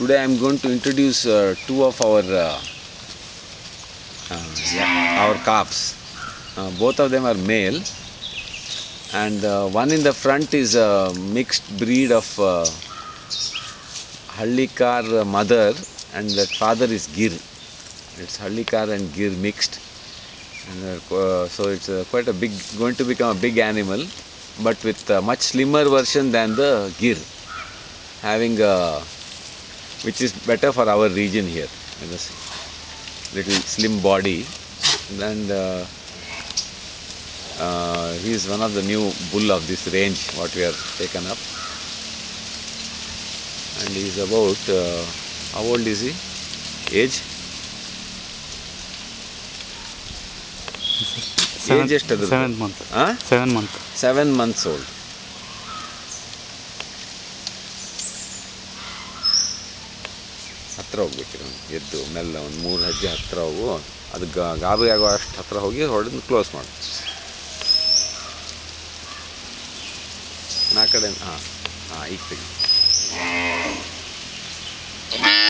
Today I am going to introduce two of our calves. Both of them are male, and one in the front is a mixed breed of Hallikar mother, and that father is Gir. It's Hallikar and Gir mixed, and so it's quite a big, going to become a big animal, but with a much slimmer version than the Gir, having which is better for our region here. Little slim body, and he is one of the new bull of this range what we have taken up, and he is about how old is he? Age? Age ಎಷ್ಟಿದೆ? 7 months. 7 months. 7 months old. ಹತ್ರ ಹೋಗ್ಬೇಕಿರೋ ಎದ್ದು ಮೆಲ್ಲ ಒಂದು 3 ಹೆಜ್ಜೆ ಹತ್ರ ಹೋಗು, ಅದು ಗಾಬರಿ ಆಗೋ ಅಷ್ಟು ಹತ್ರ ಹೋಗಿ ಹೊಡೆದು ಕ್ಲೋಸ್ ಮಾಡು. ನಾ ಕಡೆ ಈಗ ತೆಗಿ.